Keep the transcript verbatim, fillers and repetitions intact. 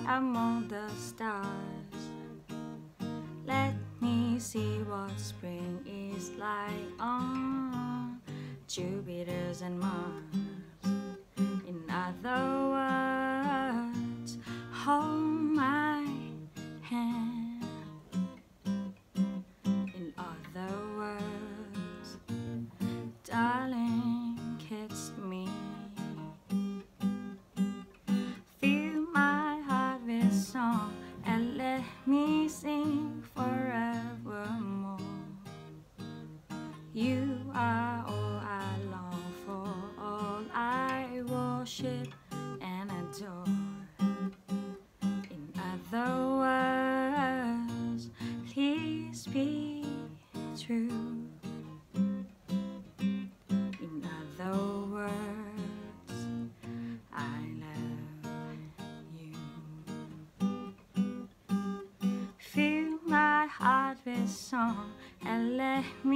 among the stars. Let me see what spring is like on Jupiter and Mars. In other words, hold my hand. In other words, darling, kiss me. Fill my heart with song and let me sing forevermore. You are all I long for, all I worship and adore. In other words, please be true. In other words, I love you. Fill my heart with song and let me